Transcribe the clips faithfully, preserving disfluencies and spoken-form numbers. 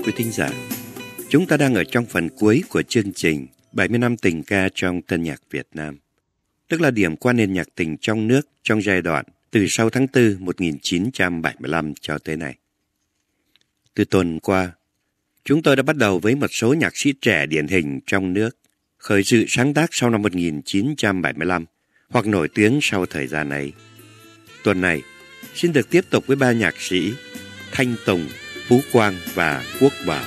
quý thính giả. Chúng ta đang ở trong phần cuối của chương trình bảy mươi năm tình ca trong tân nhạc Việt Nam, tức là điểm qua nền nhạc tình trong nước trong giai đoạn từ sau tháng tư một nghìn chín trăm bảy mươi lăm cho tới nay. Từ tuần qua, chúng tôi đã bắt đầu với một số nhạc sĩ trẻ điển hình trong nước, khởi sự sáng tác sau năm một nghìn chín trăm bảy mươi lăm hoặc nổi tiếng sau thời gian ấy. Tuần này, xin được tiếp tục với ba nhạc sĩ Thanh Tùng, Phú Quang và Quốc Bảo.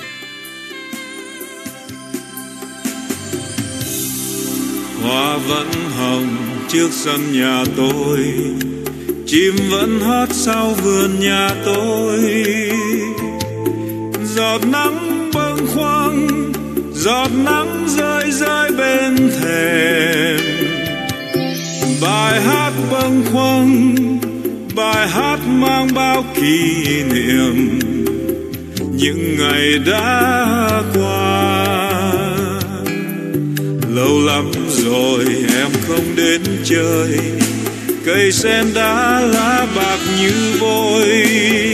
Hoa vẫn hồng trước sân nhà tôi, chim vẫn hót sau vườn nhà tôi. Giọt nắng bâng khuâng, giọt nắng rơi rơi bên thềm. Bài hát bâng khuâng, bài hát mang bao kỷ niệm những ngày đã qua. Lâu lắm rồi em không đến chơi, cây sen đã lá bạc như vôi.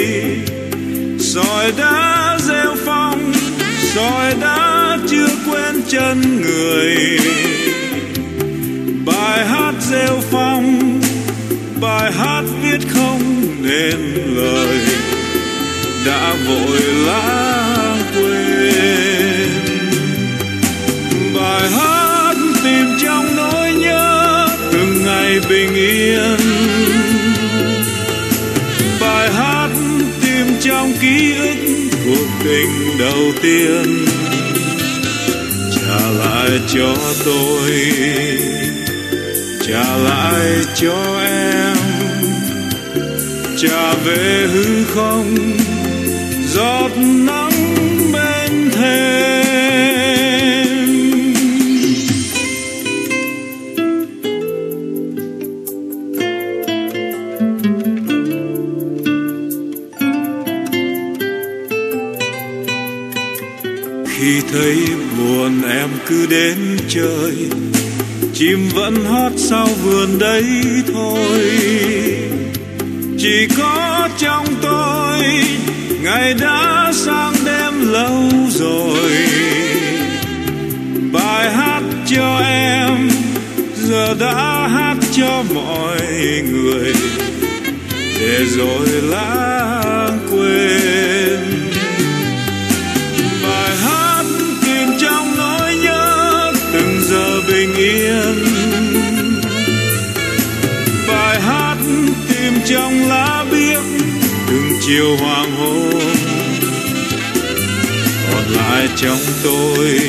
Sỏi đá rêu phong, sỏi đá chưa quên chân người. Bài hát rêu phong, bài hát viết không nên lời, đã vội lãng quên. Bài hát tìm trong nỗi nhớ từng ngày bình yên. Bài hát tìm trong ký ức cuộc tình đầu tiên. Trả lại cho tôi, trả lại cho em, trả về hư không giọt nắng bên thềm. Khi thấy buồn em cứ đến chơi, chim vẫn hót sau vườn đấy thôi. Chỉ có trong tôi ngày đã sang đêm lâu rồi. Bài hát cho em giờ đã hát cho mọi người, để rồi lãng quên. Bài hát tìm trong nỗi nhớ từng giờ bình yên. Bài hát tìm trong lá biếc từng chiều hoàng hôn. Còn lại trong tôi,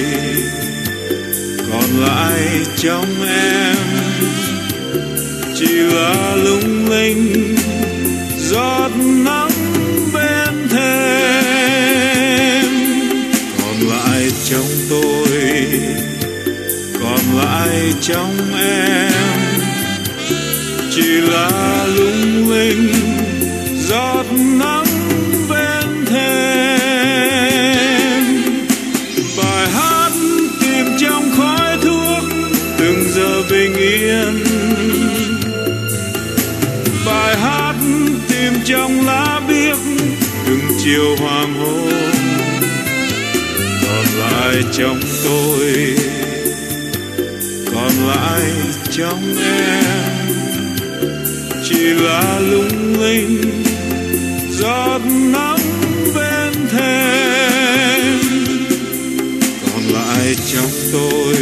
còn lại trong em, chỉ là lung linh giọt nắng bên thềm. Còn lại trong tôi, còn lại trong em, chỉ là lung linh giọt nắng bên thềm. Bài hát tìm trong khói thuốc từng giờ bình yên. Bài hát tìm trong lá biếc từng chiều hoàng hôn. Còn lại trong tôi, còn lại trong em, chỉ là lung linh giọt nắng bên thềm. Còn lại trong tôi,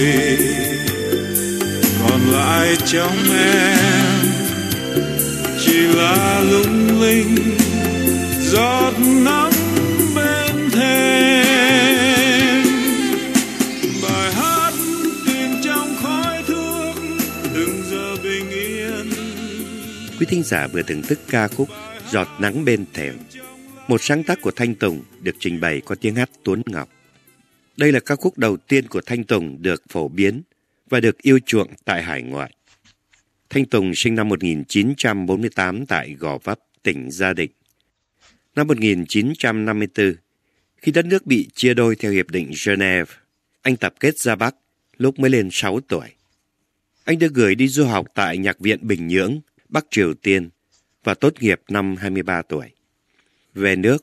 còn lại trong em, chỉ là lung linh giọt nắng bên thềm. Bài hát tìm trong khói thuốc từng giờ bình yên. Quý thính giả vừa thưởng thức ca khúc Giọt nắng bên thềm, một sáng tác của Thanh Tùng được trình bày qua tiếng hát Tuấn Ngọc. Đây là ca khúc đầu tiên của Thanh Tùng được phổ biến và được yêu chuộng tại hải ngoại. Thanh Tùng sinh năm một nghìn chín trăm bốn mươi tám tại Gò Vấp, tỉnh Gia Định. Năm một nghìn chín trăm năm mươi tư, khi đất nước bị chia đôi theo Hiệp định Geneva, anh tập kết ra Bắc lúc mới lên sáu tuổi. Anh được gửi đi du học tại Nhạc viện Bình Nhưỡng, Bắc Triều Tiên và tốt nghiệp năm hai mươi ba tuổi. Về nước,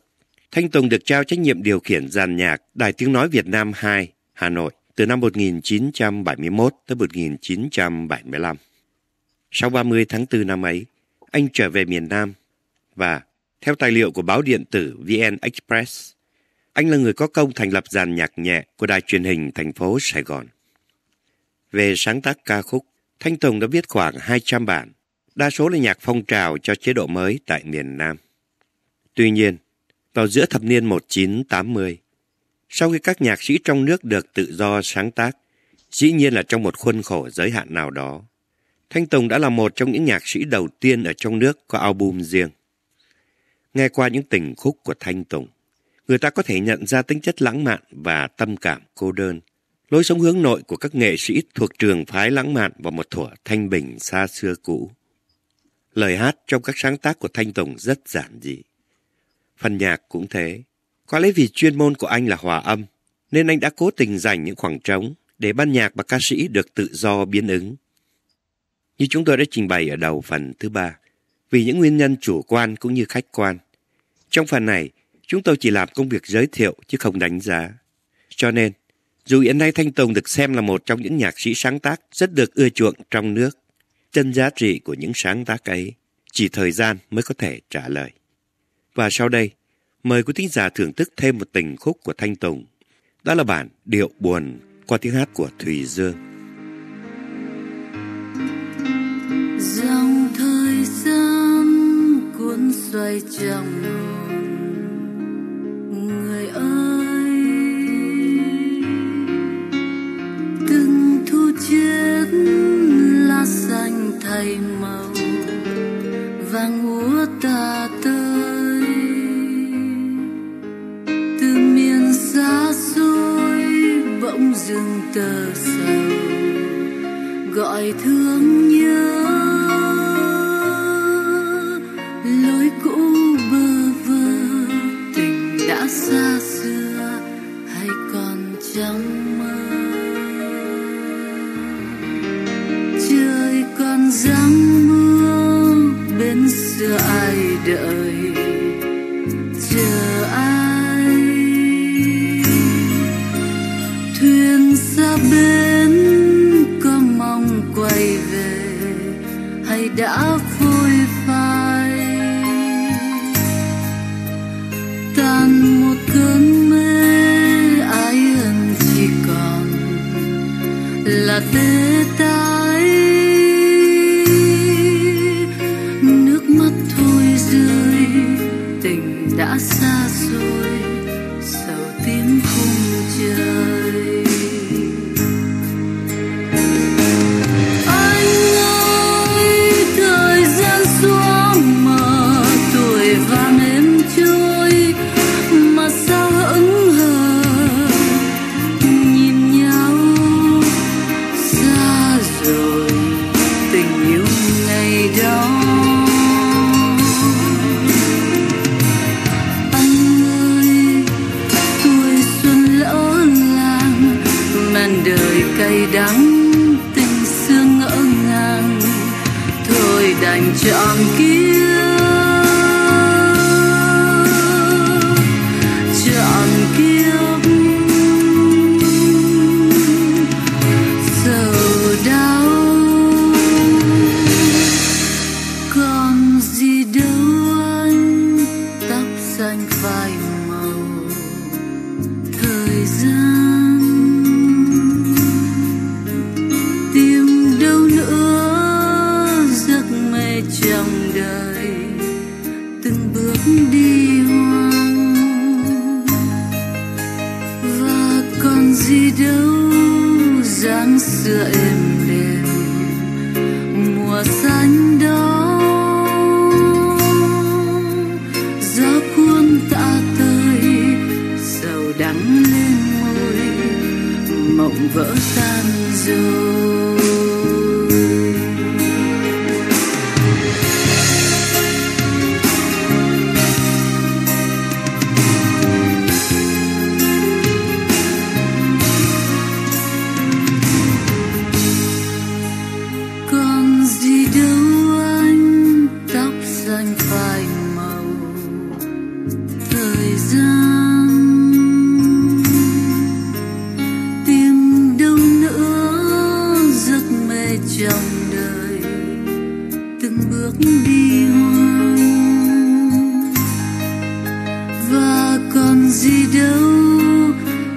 Thanh Tùng được trao trách nhiệm điều khiển dàn nhạc Đài Tiếng Nói Việt Nam hai, Hà Nội từ năm một nghìn chín trăm bảy mươi mốt tới một nghìn chín trăm bảy mươi lăm. Sau ba mươi tháng tư năm ấy, anh trở về miền Nam và, theo tài liệu của báo điện tử vê en Express, anh là người có công thành lập dàn nhạc nhẹ của đài truyền hình thành phố Sài Gòn. Về sáng tác ca khúc, Thanh Tùng đã viết khoảng hai trăm bản, đa số là nhạc phong trào cho chế độ mới tại miền Nam. Tuy nhiên, vào giữa thập niên một nghìn chín trăm tám mươi, sau khi các nhạc sĩ trong nước được tự do sáng tác, dĩ nhiên là trong một khuôn khổ giới hạn nào đó, Thanh Tùng đã là một trong những nhạc sĩ đầu tiên ở trong nước có album riêng. Nghe qua những tình khúc của Thanh Tùng, người ta có thể nhận ra tính chất lãng mạn và tâm cảm cô đơn, lối sống hướng nội của các nghệ sĩ thuộc trường phái lãng mạn vào một thuở thanh bình xa xưa cũ. Lời hát trong các sáng tác của Thanh Tùng rất giản dị. Phần nhạc cũng thế. Có lẽ vì chuyên môn của anh là hòa âm, nên anh đã cố tình dành những khoảng trống để ban nhạc và ca sĩ được tự do biến ứng. Như chúng tôi đã trình bày ở đầu phần thứ ba, vì những nguyên nhân chủ quan cũng như khách quan. Trong phần này, chúng tôi chỉ làm công việc giới thiệu chứ không đánh giá. Cho nên, dù hiện nay Thanh Tùng được xem là một trong những nhạc sĩ sáng tác rất được ưa chuộng trong nước, chân giá trị của những sáng tác ấy chỉ thời gian mới có thể trả lời. Và sau đây, mời quý thính giả thưởng thức thêm một tình khúc của Thanh Tùng. Đó là bản Điệu Buồn qua tiếng hát của Thùy Dương. Dòng thời gian cuốn xoay trong hồn người ơi, từng thu chết lá xanh thay màu vàng úa tà tơi, từ miền xa xôi bỗng dưng tơ sầu gọi thương nhớ. Lối cũ bơ vơ tình đã xa xưa hay còn trong mơ, trời còn giăng mưa bên xưa ai đợi chờ ai, thuyền xa bên có mong quay về hay đã phôi phai, tan một cơn mê ái ân chỉ còn là tê tái, nước mắt thôi rơi tình đã xa xôi sầu tím khung trời. Anh ơi thời gian xóa mờ tuổi vàng êm trôi mà sao hững hờ nhìn nhau xa rồi tình yêu ngày đó. Anh ơi tuổi xuân lỡ làng màn đời cay đắng tình xưa ngỡ ngàng thôi đành chọn kia chọn kiếp sầu đau còn gì đâu anh tóc xanh phai màu thời gian tìm đâu nữa giấc mê trong đời từng bước đi hoang và còn gì đâu dáng xưa êm đềm mùa xanh đó gió cuốn tạ tơi sầu đắng lên môi mộng vỡ tan rồi. Còn gì đâu anh tóc xanh phai màu thời gian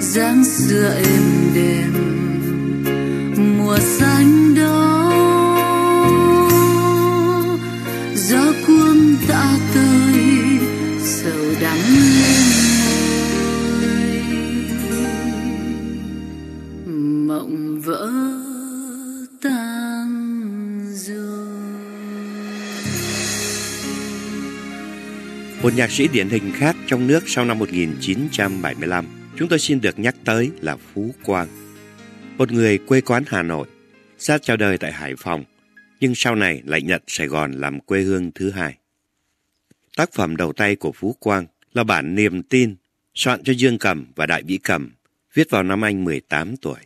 dáng xưa êm đềm mùa xanh đó, gió cuốn tạ tơi sầu đắng lên môi, mộng vỡ tan rồi. Một nhạc sĩ điển hình khác trong nước sau năm một nghìn chín trăm bảy mươi lăm chúng tôi xin được nhắc tới là Phú Quang. Một người quê quán Hà Nội, ra chào đời tại Hải Phòng, nhưng sau này lại nhận Sài Gòn làm quê hương thứ hai. Tác phẩm đầu tay của Phú Quang là bản Niềm Tin, soạn cho Dương Cầm và Đại Vĩ Cầm, viết vào năm anh mười tám tuổi.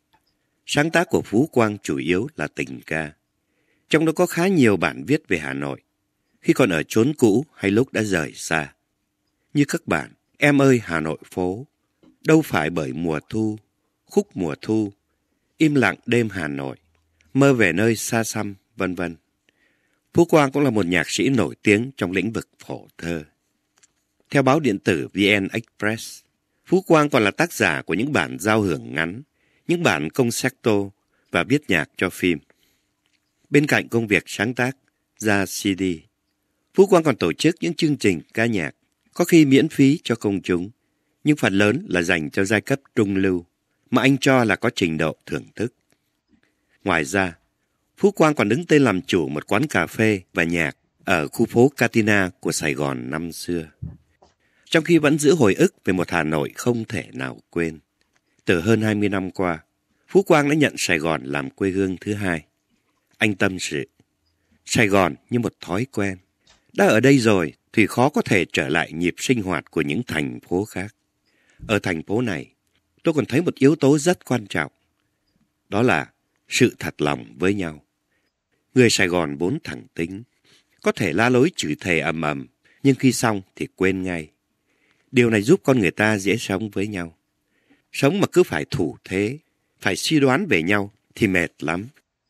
Sáng tác của Phú Quang chủ yếu là tình ca, trong đó có khá nhiều bản viết về Hà Nội, khi còn ở chốn cũ hay lúc đã rời xa. Như các bản Em ơi Hà Nội phố, Đâu phải bởi mùa thu, Khúc mùa thu, Im lặng đêm Hà Nội, Mơ về nơi xa xăm, vân vân. Phú Quang cũng là một nhạc sĩ nổi tiếng trong lĩnh vực phổ thơ. Theo báo điện tử vê en Express, Phú Quang còn là tác giả của những bản giao hưởng ngắn, những bản concerto và viết nhạc cho phim. Bên cạnh công việc sáng tác, ra xê đê, Phú Quang còn tổ chức những chương trình ca nhạc, có khi miễn phí cho công chúng, nhưng phần lớn là dành cho giai cấp trung lưu, mà anh cho là có trình độ thưởng thức. Ngoài ra, Phú Quang còn đứng tên làm chủ một quán cà phê và nhạc ở khu phố Catina của Sài Gòn năm xưa. Trong khi vẫn giữ hồi ức về một Hà Nội không thể nào quên. Từ hơn hai mươi năm qua, Phú Quang đã nhận Sài Gòn làm quê hương thứ hai. Anh tâm sự, Sài Gòn như một thói quen. Đã ở đây rồi thì khó có thể trở lại nhịp sinh hoạt của những thành phố khác. Ở thành phố này, tôi còn thấy một yếu tố rất quan trọng. Đó là sự thật lòng với nhau. Người Sài Gòn vốn thẳng tính, có thể la lối chửi thề ầm ầm, nhưng khi xong thì quên ngay. Điều này giúp con người ta dễ sống với nhau. Sống mà cứ phải thủ thế, phải suy đoán về nhau thì mệt lắm.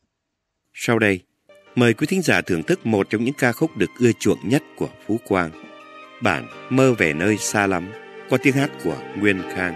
Sau đây, mời quý thính giả thưởng thức một trong những ca khúc được ưa chuộng nhất của Phú Quang, bản Mơ về nơi xa lắm, qua tiếng hát của Nguyên Khang.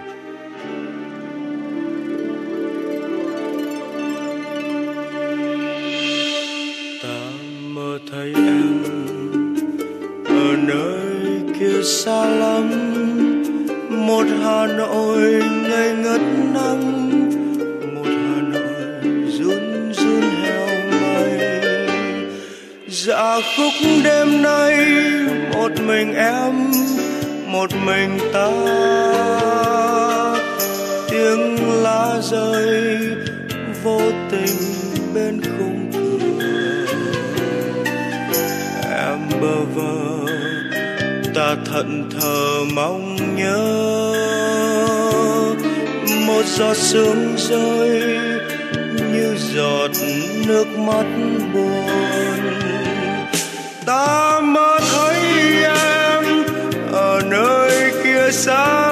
Ta mơ thấy em ở nơi kia xa lắm, một Hà Nội ngây ngất nắng, một Hà Nội run run heo may. Dạ khúc đêm nay một mình em, một mình ta, tiếng lá rơi vô tình bên khung cửa. Em bơ vơ ta thẫn thờ mong nhớ, một giọt sương rơi như giọt nước mắt buồn. Ta mơ thấy em ở nơi kia xa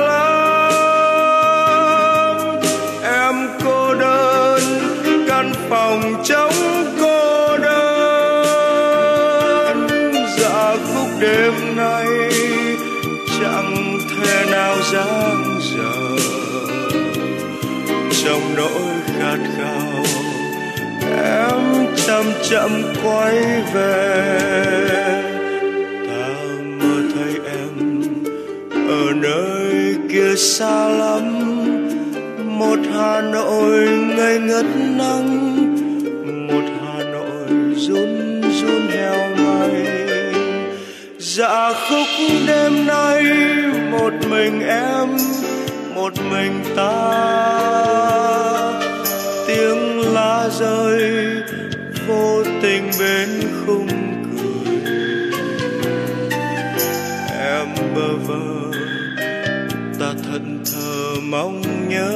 lắm, em cô đơn căn phòng trống cô đơn. Dạ khúc đêm nay chẳng thể nào dang dở, trong nỗi khát khao em chậm chậm quay về. Ta mơ thấy em ở nơi kia xa lắm, một Hà Nội ngây ngất nắng, một Hà Nội run run heo may. Dạ khúc đêm nay một mình em, một mình ta, tiếng lá rơi vô tình bên khung cười. Em bơ vơ ta thẫn thờ mong nhớ,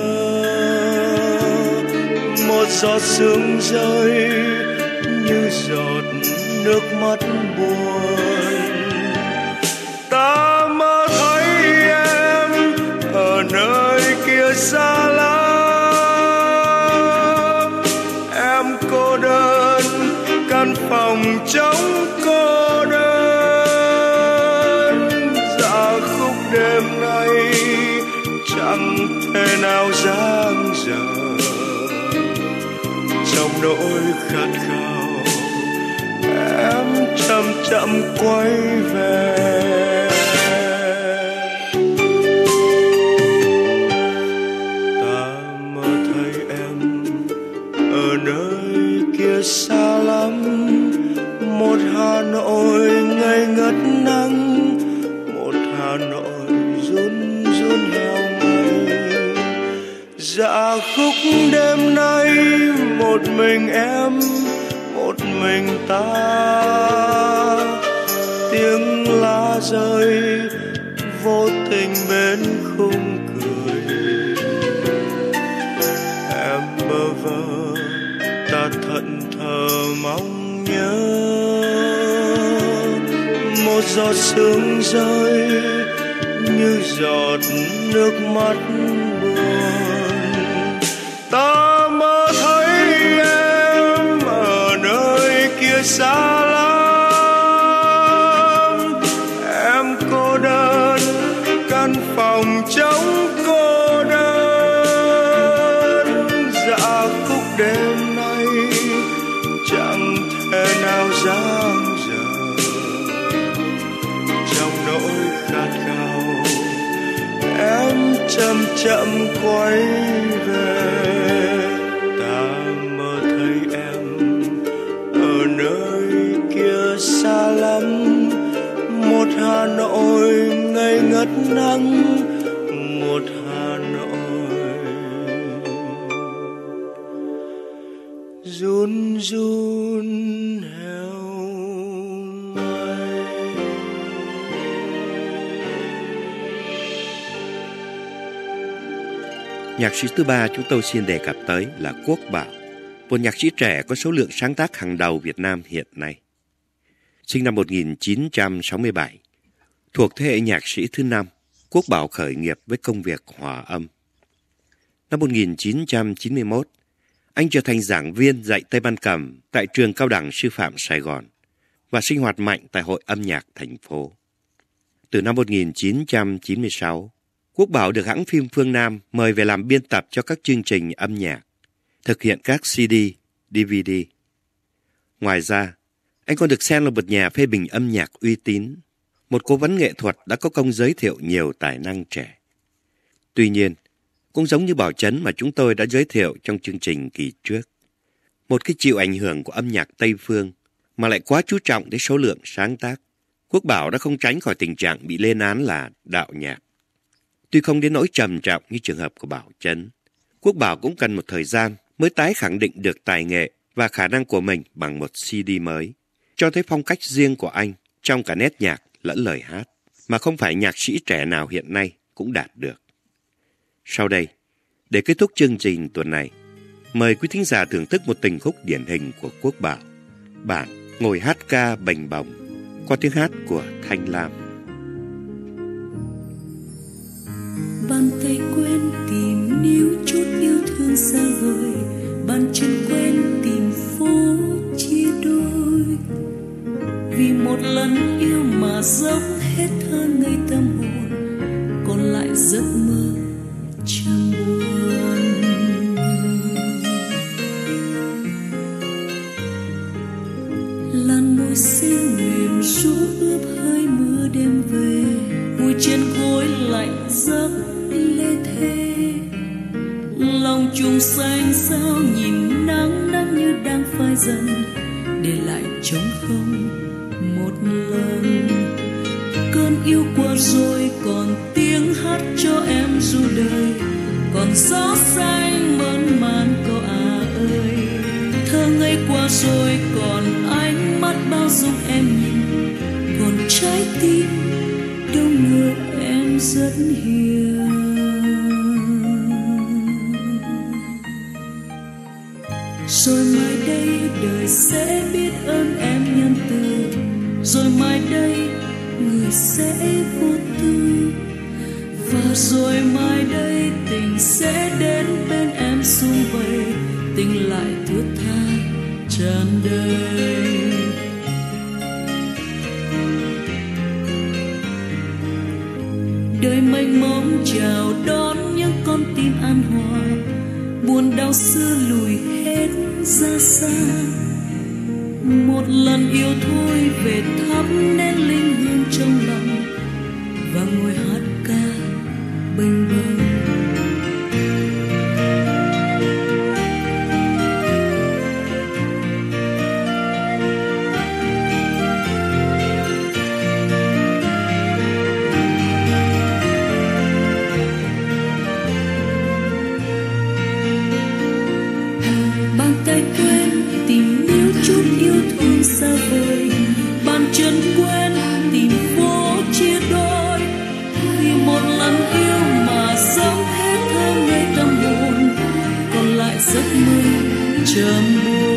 một giọt sương rơi như giọt nước mắt buồn. Ta mơ thấy em ở nơi kia xa lắm, em cô đơn căn phòng trống cô đơn. Dạ khúc đêm nay chẳng thể nào dang dở trong nỗi khát khao em chậm chậm quay về. Ta mơ thấy em ở nơi kia xa lắm, một Hà Nội ngây ngất nắng, một Hà Nội run run heo may. Dạ khúc đêm nay một mình em, một mình ta, tiếng lá rơi vô tình bên khung cười. Em bơ vơ ta thẫn thờ mong nhớ, một giọt sương rơi như giọt nước mắt buồn. Ta mơ thấy em ở nơi kia xa lắm, em cô đơn căn phòng trống cô đơn. Dạ khúc đêm nay chẳng thể nào dang dở trong nỗi khát khao em chậm chậm quay về. Ta mơ thấy em ở nơi kia xa lắm, một Hà Nội ngây ngất nắng, một Hà Nội run run heo may. Nhạc sĩ thứ ba chúng tôi xin đề cập tới là Quốc Bảo, một nhạc sĩ trẻ có số lượng sáng tác hàng đầu Việt Nam hiện nay. Sinh năm một nghìn chín trăm sáu mươi bảy, thuộc thế hệ nhạc sĩ thứ năm, Quốc Bảo khởi nghiệp với công việc hòa âm. Năm một nghìn chín trăm chín mươi mốt, anh trở thành giảng viên dạy Tây Ban Cầm tại Trường Cao đẳng Sư phạm Sài Gòn và sinh hoạt mạnh tại Hội Âm nhạc thành phố. Từ năm một nghìn chín trăm chín mươi sáu, Quốc Bảo được hãng phim Phương Nam mời về làm biên tập cho các chương trình âm nhạc, thực hiện các xê đê, đê vê đê. Ngoài ra, anh còn được xem là một nhà phê bình âm nhạc uy tín, một cố vấn nghệ thuật đã có công giới thiệu nhiều tài năng trẻ. Tuy nhiên, cũng giống như Bảo Trấn mà chúng tôi đã giới thiệu trong chương trình kỳ trước, một cái chịu ảnh hưởng của âm nhạc Tây Phương mà lại quá chú trọng đến số lượng sáng tác, Quốc Bảo đã không tránh khỏi tình trạng bị lên án là đạo nhạc. Tuy không đến nỗi trầm trọng như trường hợp của Bảo Trấn, Quốc Bảo cũng cần một thời gian mới tái khẳng định được tài nghệ và khả năng của mình bằng một xê đê mới, cho thấy phong cách riêng của anh trong cả nét nhạc lẫn lời hát, mà không phải nhạc sĩ trẻ nào hiện nay cũng đạt được. Sau đây, để kết thúc chương trình tuần này, mời quý thính giả thưởng thức một tình khúc điển hình của Quốc Bảo, bản Ngồi hát ca bềnh bồng, qua tiếng hát của Thanh Lam. Bàn tay quen tìm níu chút yêu thương xa vời, bàn chân quen tìm phố chia đôi. Vì một lần yêu mà dốc hết thơ ngây tâm hồn, còn lại giấc mơ chẳng buồn. Làn môi xinh mềm ru ướp hơi mưa đêm về, ngồi trên gối lạnh giấc lê thê. Lòng trùng xanh sao nhìn nắng nắng như đang phai dần, để lại trống không một lần. Cơn yêu qua rồi còn tiếng hát cho em ru đời, còn gió xanh mơn man có à ơi. Thơ ngây qua rồi còn ánh mắt bao dung em nhìn, còn trái tim đâu ngờ em rất hiền. Rồi mai đây đời sẽ biết ơn em nhân từ, rồi mai đây người sẽ vô tư, và rồi mai đây tình sẽ đến bên em sum vầy, tình lại thướt tha tràn đầy. Đời mênh mông chào đón những con xưa lùi hết ra xa. Một lần yêu thôi về thắp nén linh hương trong lòng và ngồi hát ca bênh bâng. Bàn tay quên tìm níu chút yêu thương xa vời, bàn chân quên tìm phố chia đôi. Vì một lần yêu mà sống hết thơ ngây tâm hồn, còn lại giấc mơ trầm buồn.